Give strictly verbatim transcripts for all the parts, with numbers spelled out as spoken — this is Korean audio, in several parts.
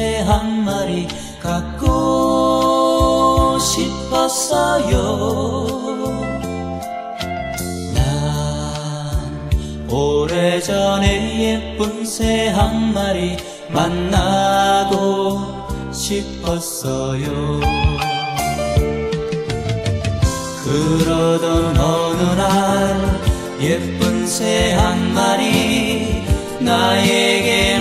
새 한 마리 갖고 싶었어요. 난 오래전에 예쁜 새 한 마리 만나고 싶었어요. 그러던 어느 날 예쁜 새 한 마리 나에게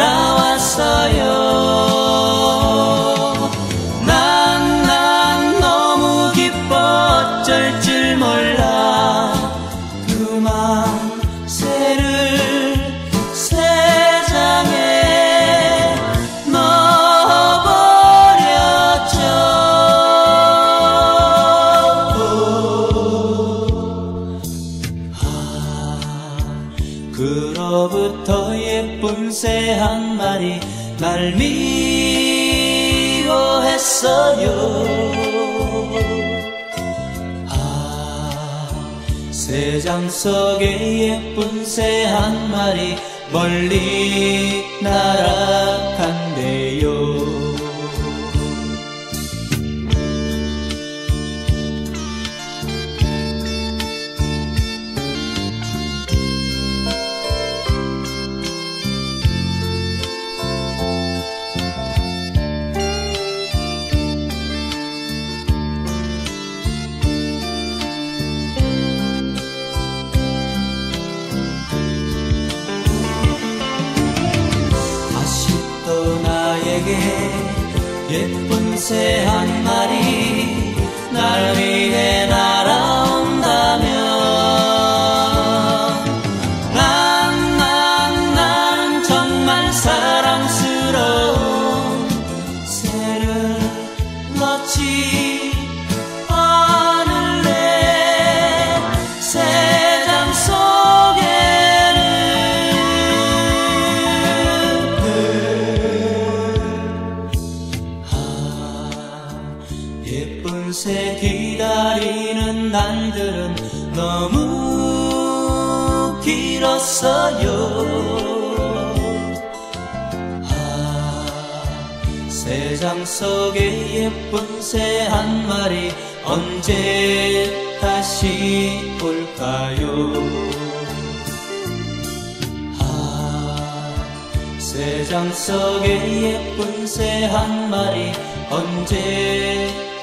날아왔어요. 난, 난 너무 기뻐 어쩔 줄 몰라 그만 새를 새장에 넣어버렸죠. 그로부터 예쁜 새 한 마리 날 미워했어요. 아, 새장 속에 예쁜 새 한 마리 멀리 날아간대요. 예쁜 새 한 마리 날 위해 날아온다면 난, 난, 난 정말 사랑스러운 새를 놓지 않을래. 새장 예쁜 새 기다리는 날들은 너무 길었어요. 아, 새장 속에 예쁜 새 한 마리 언제 다시 올까요? 아, 새장 속에 예쁜 새 한 마리 언제